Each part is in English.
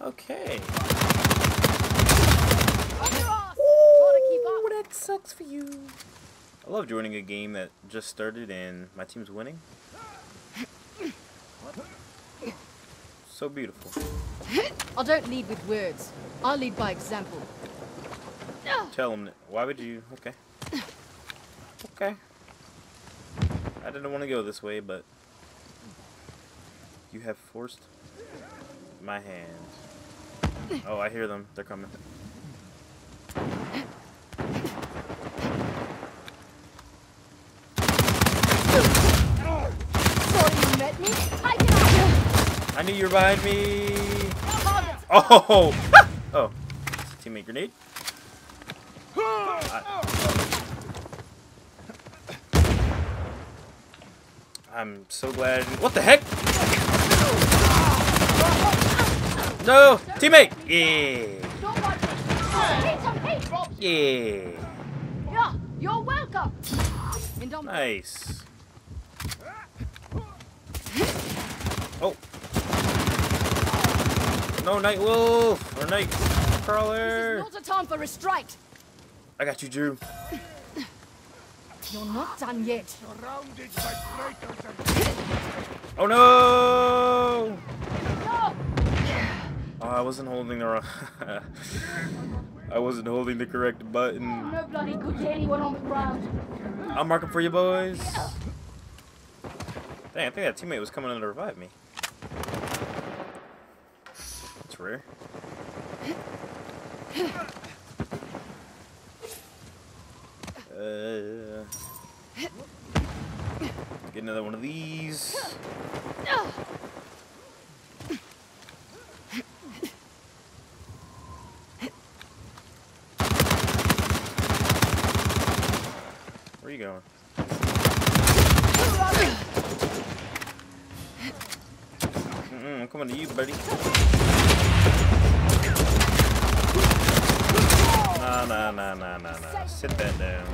Okay. Ooh, that sucks for you. I love joining a game that just started and my team's winning. So beautiful. I don't lead with words. I lead by example. Tell them. Why would you? Okay. Okay. I didn't want to go this way, but you have forced my hand. Oh, I hear them. They're coming. Sorry you met me. Take it up. I knew you were behind me. Oh! Oh. Teammate grenade. I'm so glad. What the heck? No! Teammate! Yeah! Yeah! Yeah, you're welcome. Nice. Oh. No, Night Wolf! Or Night Crawler! This is not a time for restraint. I got you, Drew. You're not done yet. Surrounded by traitors and Oh no! No. Oh, I wasn't holding the wrong. I wasn't holding the correct button. No bloody good to anyone on the ground. I'm marking for you, boys. Dang, I think that teammate was coming in to revive me. That's rare. Get another one of these. Where are you going? I'm coming to you, buddy. Nah. Sit that down.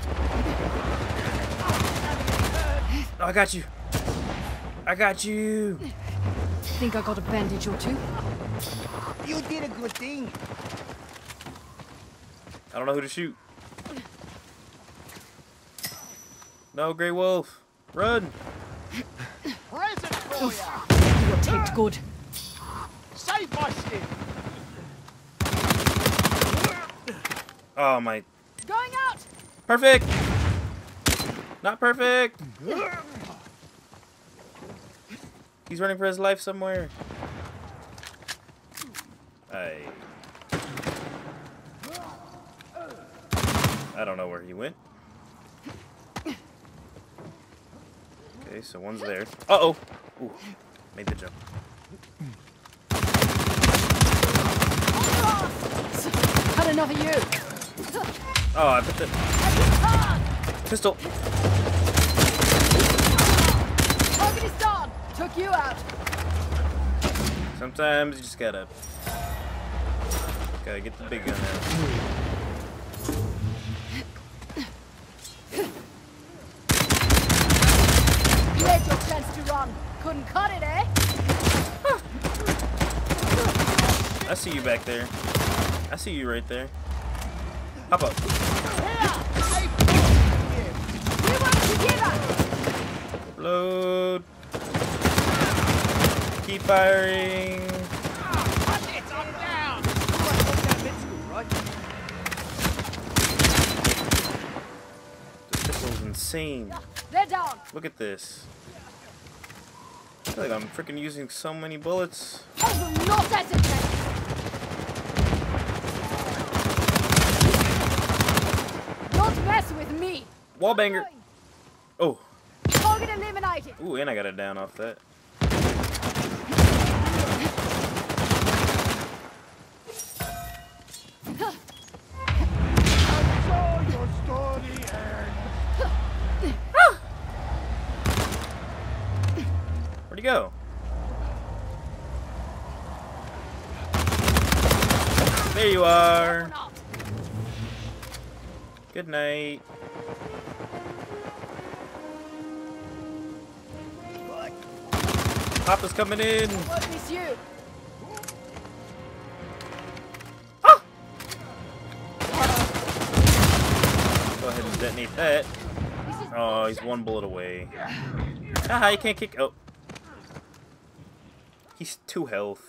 Oh, I got you. I got you. Think I got a bandage or two? you did a good thing. I don't know who to shoot. No, Grey Wolf. Run. Present for ya. You were taped good. Save my skin. Oh, my. Going out. Perfect. Not perfect. He's running for his life somewhere. I don't know where he went. Okay, so one's there. Uh-oh. Ooh, made the jump. Had enough of you. Oh, I put the pistol. Target is done. Took you out. Sometimes you just gotta get the big gun out. You had your chance to run. Couldn't cut it, eh? I see you back there. I see you right there. Hop up. We work together. Load. Keep firing. I'm down. Right? This pistol's insane. They're down. Look at this. I feel like I'm freaking using so many bullets. I will not hesitate. Don't mess with me. Wallbanger. Oh. Target eliminated. Ooh, and I got it down off that. So your story ends. Where'd he go? There you are. Good night. Papa's coming in. Won't miss you. Gonna detonate that. Oh, he's one bullet away. Ah, he can't kick. Oh. He's 2 health.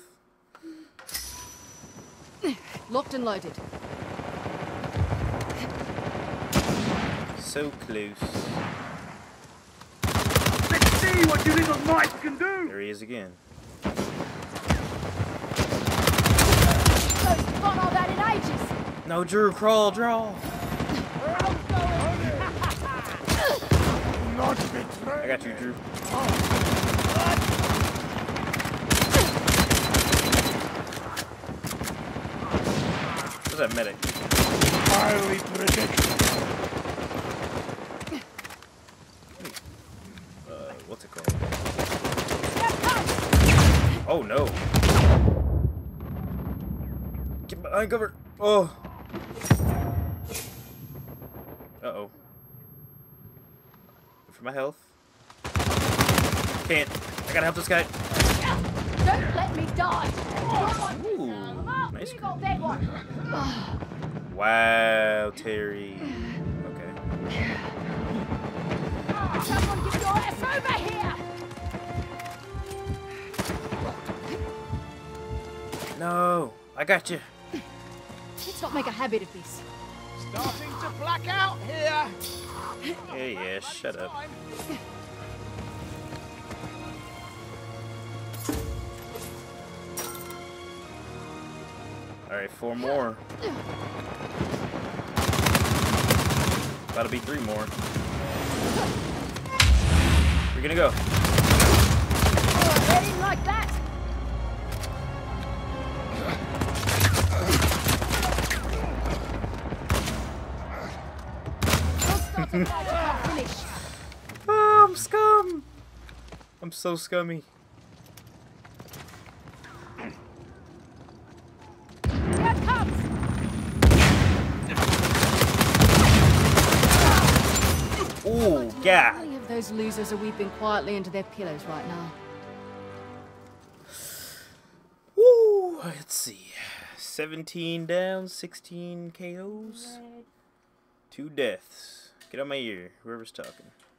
Locked and loaded. So close. Let's see what you little mice can do! There he is again. Haven't fought all that in ages. No, Drew, crawl, draw. Not betray. I got you, Drew. Where's that medic? Highly predictable. What's it called? Oh no! Get behind cover! Oh! Uh-oh. For my health. Can't. I gotta help this guy. Don't let me die. Ooh, nice. You got that one. Wow, Terry. Okay. Someone get your ass over here. No, I got you. Let's not make a habit of this. Starting to black out here. Yeah, shut up. Alright, 4 more. About to be 3 more. We're gonna go. Oh, get in like that. Finish. Oh, I'm scum. I'm so scummy. Here it comes. Ooh, How yeah. many of those losers are weeping quietly into their pillows right now? Woo, let's see. 17 down, 16 KOs. 2 deaths. Get on my ear, whoever's talking.